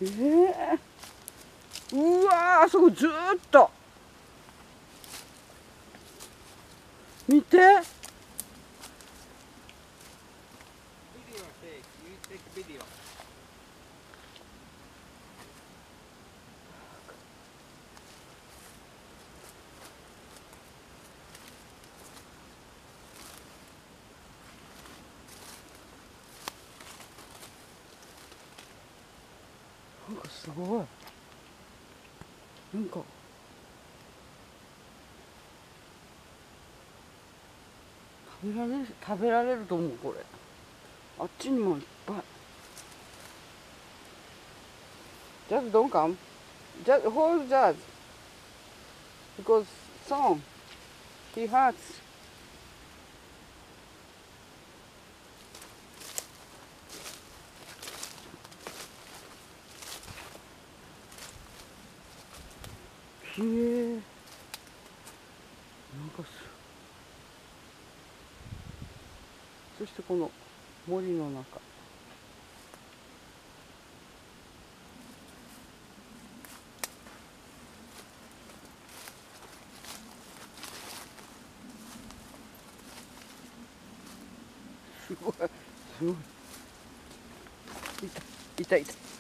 うわー、そこずーっと見て。なんかすごい。なんか食べられると思うこれ。あっちにもいっぱい。Just don't come. Just hold Jazz because song he hurts. きれい。なんかそしてこの森の中。すごいすごい。いたいたいた。